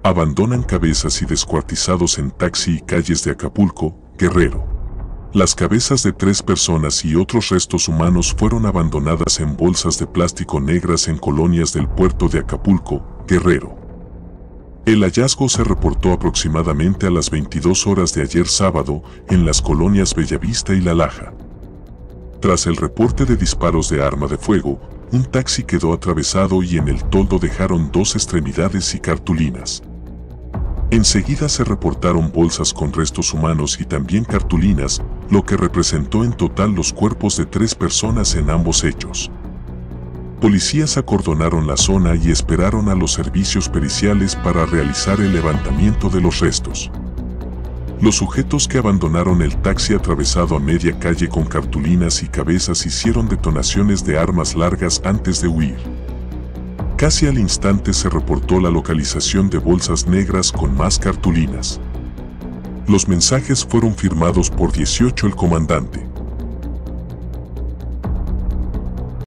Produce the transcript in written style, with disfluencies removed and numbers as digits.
Abandonan cabezas y descuartizados en taxi y calles de Acapulco, Guerrero. Las cabezas de 3 personas y otros restos humanos fueron abandonadas en bolsas de plástico negras en colonias del puerto de Acapulco, Guerrero. El hallazgo se reportó aproximadamente a las 22 horas de ayer sábado en las colonias Bellavista y La Laja. Tras el reporte de disparos de arma de fuego, un taxi quedó atravesado y en el toldo dejaron 2 extremidades y cartulinas. Enseguida se reportaron bolsas con restos humanos y también cartulinas, lo que representó en total los cuerpos de 3 personas en ambos hechos. Policías acordonaron la zona y esperaron a los servicios periciales para realizar el levantamiento de los restos. Los sujetos que abandonaron el taxi atravesado a media calle con cartulinas y cabezas hicieron detonaciones de armas largas antes de huir. Casi al instante se reportó la localización de bolsas negras con más cartulinas. Los mensajes fueron firmados por 18 el comandante.